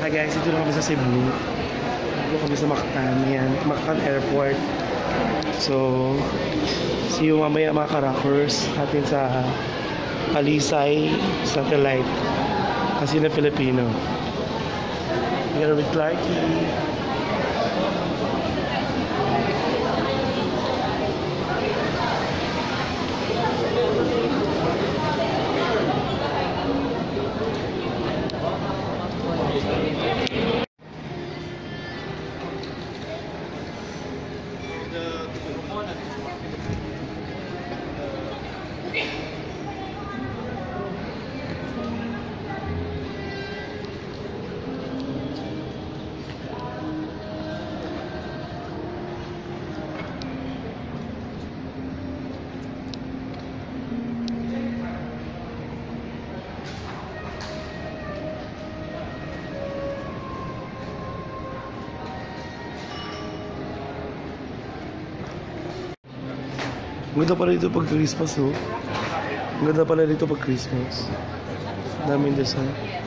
Hi guys, ito na kami sa Cebu. Ito kami sa Mactan. Yan, Mactan Airport. So, see you mamaya mga ka-rockers atin sa Alisay Satellite Casino Filipino. Together with Clarky. Ang ganda pala dito pag Christmas, oh. Ang ganda pala dito pag Christmas. Daming design.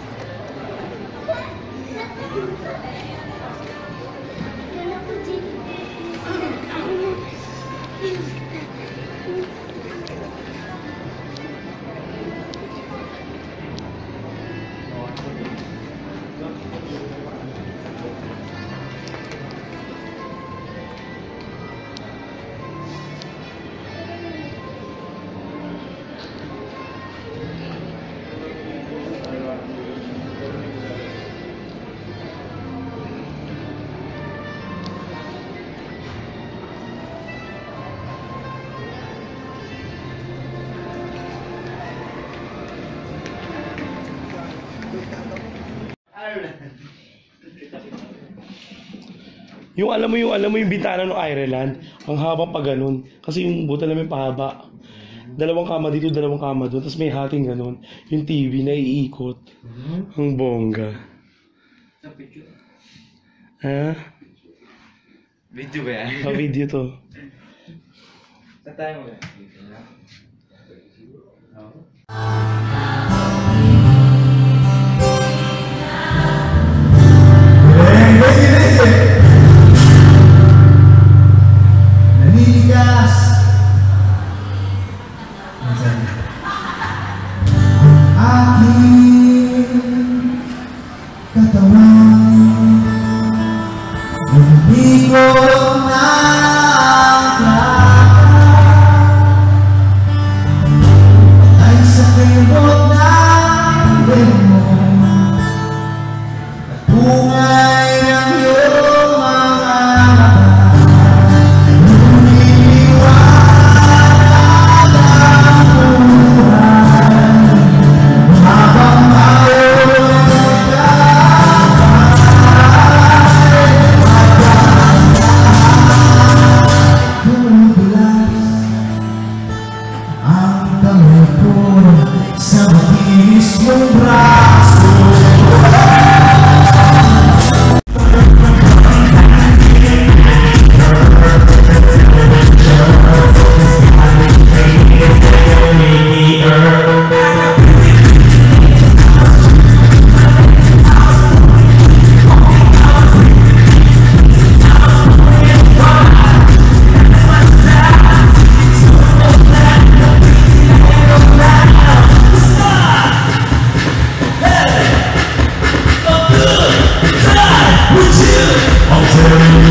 Yung alam mo yung bintana ng Ireland, ang haba pa ganun. Kasi yung buta namin pahaba. Dalawang kama dito, dalawang kama doon. Tapos may hating ganun. Yung TV na iikot. Ang bongga. Sa picture? Ha? Video ba yan? Video to. Sa tayo mo ba? Naninigas aking katawan, hindi ko nakakaya ay sa kimot ng demo at bungay ng iyong mga sa matinis mong braso. I'll tell you.